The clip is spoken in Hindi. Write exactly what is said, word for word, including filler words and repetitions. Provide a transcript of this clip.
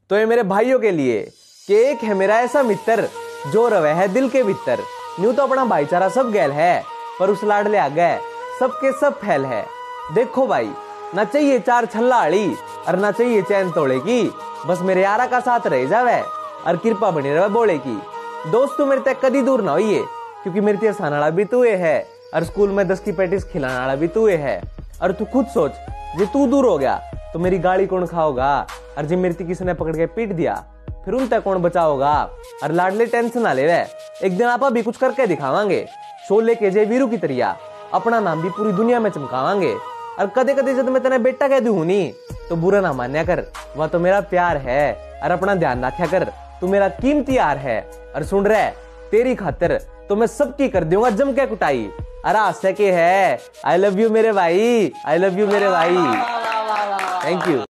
तो ये मेरे भाइयों के लिए कि एक है मेरा ऐसा मित्र जो रवे है दिल के भीतर। न्यू तो अपना भाईचारा सब गैल है, पर उस लाडले आगे सबके सब फैल है। देखो भाई, ना चाहिए चार छल्ला आड़ी और ना चाहिए चैन तोड़े की, बस मेरे यारा का साथ रह जावे और कृपा बनी रहे बोले की। दोस्त तू मेरे तक कदी दूर ना होइए, क्योंकि मेरे ते सानाड़ा भी तू है और स्कूल में दस की पैंतीस खिलाने वाला भी तू है। और तू खुद सोच, जे तू दूर हो गया तो मेरी गाड़ी कौन खाओगा, और जब मेरी किसी ने पकड़ के पीट दिया फिर उन तक कौन बचाओगा। और लाडले टेंशन ना ले वे, एक दिन आप भी कुछ करके दिखावांगे। शोले के जय वीरू की तरिया अपना नाम भी पूरी दुनिया में चमकावांगे। और कदे कदे जब मैं तेने बेटा कह दूं नी तो बुरा ना मान्या कर, वह तो मेरा प्यार है। और अपना ध्यान रखा कर, तू मेरा कीमती यार है। और सुन रहे, तेरी खातिर तो मैं सबकी कर दूंगा जम के कुटाई। अरे आस्ते के है, आई लव यू मेरे भाई, आई लव यू मेरे भाई। Thank you.